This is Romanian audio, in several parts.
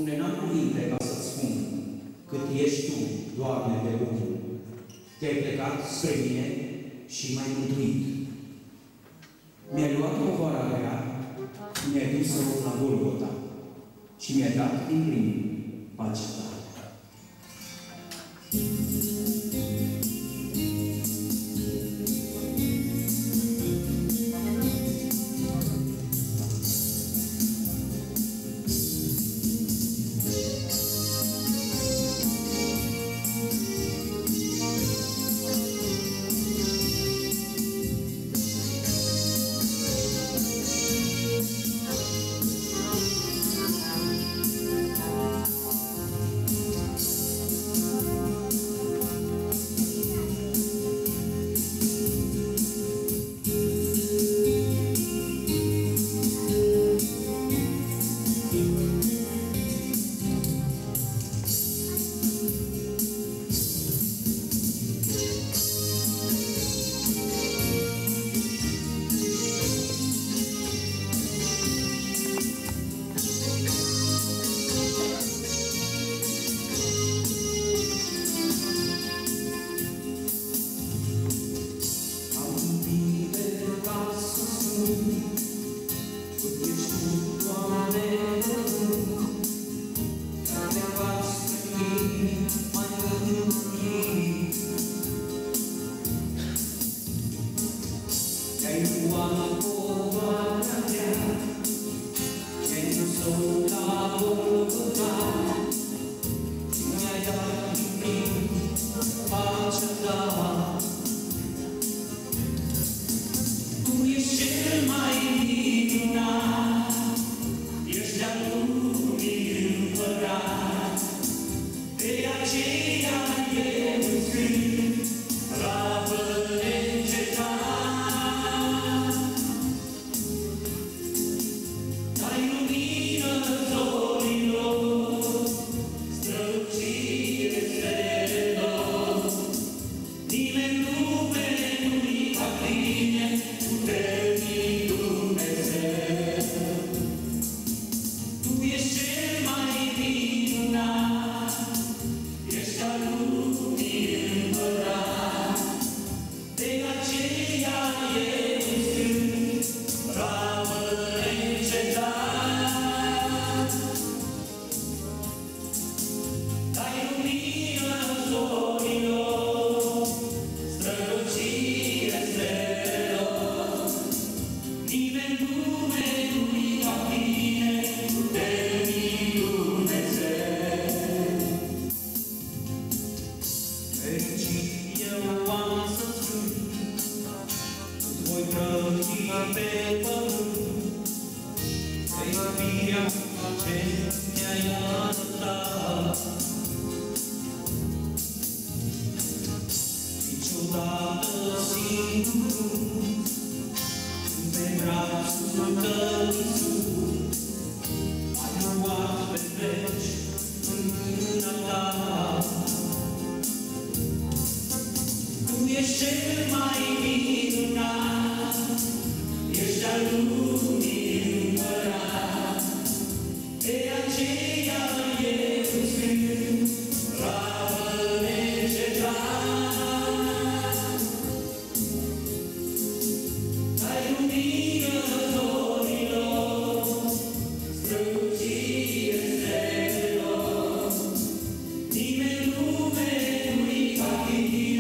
Spune, n-am cuvinte ca să-ți spun cât ești Tu, Doamne, de bun. Te-ai plecat spre mine și m-ai mântuit. Mi-ai luat povara grea, mi-ai dus-o la Golgota și mi-ai dat din plin pacea Ta.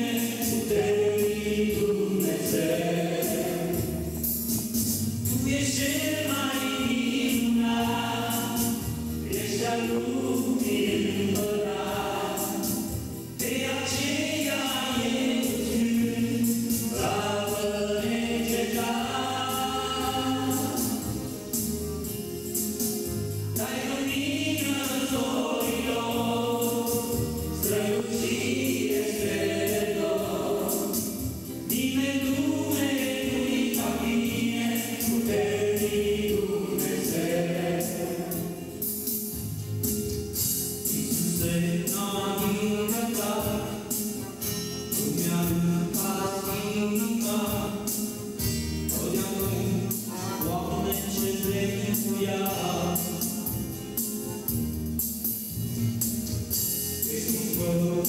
Tu ești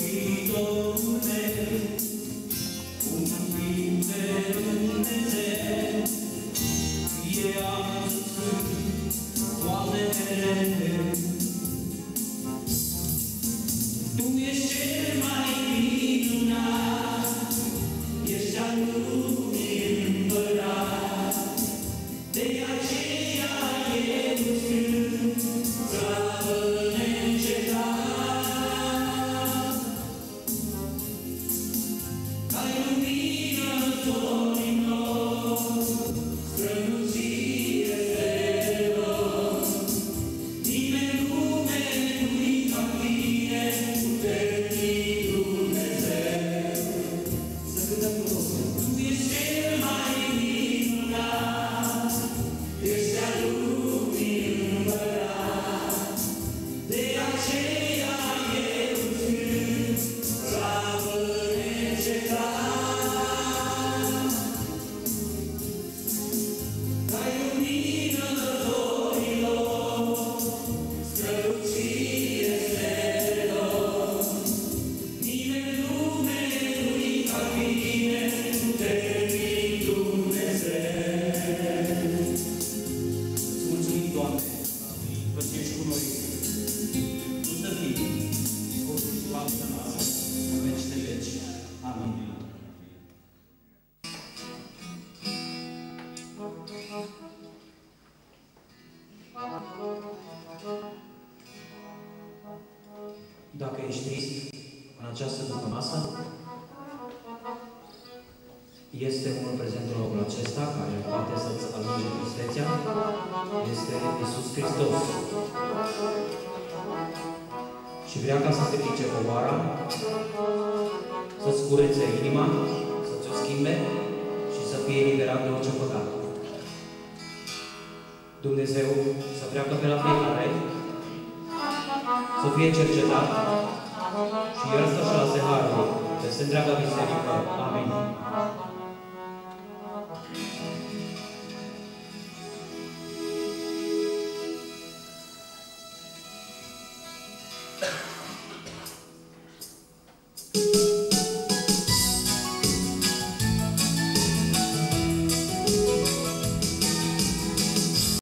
Mântuitorul meu, un Fiu de Dumnezeu, fie azi sfânt, toate mereu. Tu ești cel mai minunat, ești al lumii împărat, de aceea eu îți cânt, slavă neîncetat. Ca lumină zorilor, strălucire stelelor, nimeni lume nu-i ca tine, puternic Dumnezeu. Să cântăm cu toți. Tu ești cel mai minunat, ești al lumii împărat, de aceea eu îți cânt, slavă neîncetat. Ca lumină zorilor, strălucire stelelor, nimeni în lume nu-i ca tine, puternic Dumnezeu. Îți mulțumim, Doamne, că Tu ești cu noi. Tu să fii, Scotul și Slavă noastră, în veci de veci. Amin. Dacă ești trist în această dupămasă, este unul prezent în locul acesta care poate să-ți alunge tristețea. Este Iisus Hristos. Și vrea ca să te ridice povara, să-ți curețe inima, să-ți o schimbe și să fie eliberat de orice păcat. Dumnezeu să treacă pe la fiecare, să fie cercetat și El să-și lase harul peste întreaga biserică. Amin.